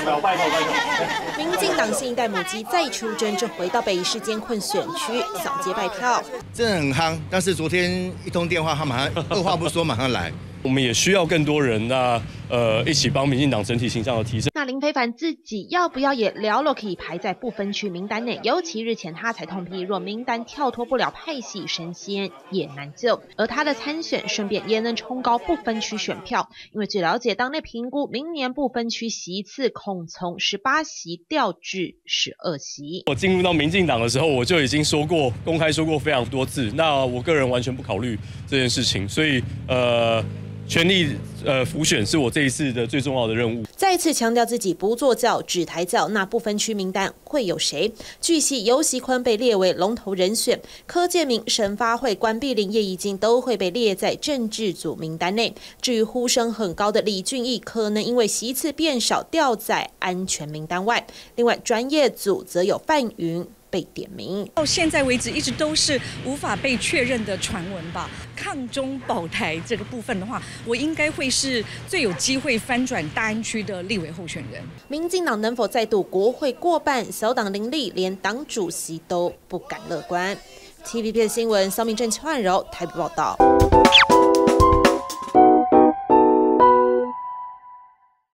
民进党新一代母鸡再出征，这回到北宜市艰困选区扫街拜票， 真的很夯。但是昨天一通电话，他马上二话不说马上来。 我们也需要更多人，一起帮民进党整体形象的提升。 那林非凡自己要不要也聊了？可以排在不分区名单内，尤其日前他才痛批，若名单跳脱不了派系，神仙也难救。而他的参选顺便也能冲高不分区选票，因为据了解，党内评估明年不分区席次恐从18席调至12席。 我进入到民进党的时候，我就已经说过，公开说过非常多次，那我个人完全不考虑这件事情，所以全力辅选是我这一次的最重要的任务。 再次强调自己不做教，只抬轿。那不分区名单会有谁？据悉，游锡堃被列为龙头人选，柯建铭、沈发慧、关碧玲、叶宜津都会被列在政治组名单内。至于呼声很高的李俊毅，可能因为席次变少，掉在安全名单外。另外，专业组则有范云被点名， 到现在为止一直都是无法被确认的传闻吧。抗中保台这个部分的话，我应该会是最有机会翻转大安区的立委候选人。 民进党能否再度国会过半？小党林立连党主席都不敢乐观。TVB 的新闻，肖明正、邱汉柔台北报道。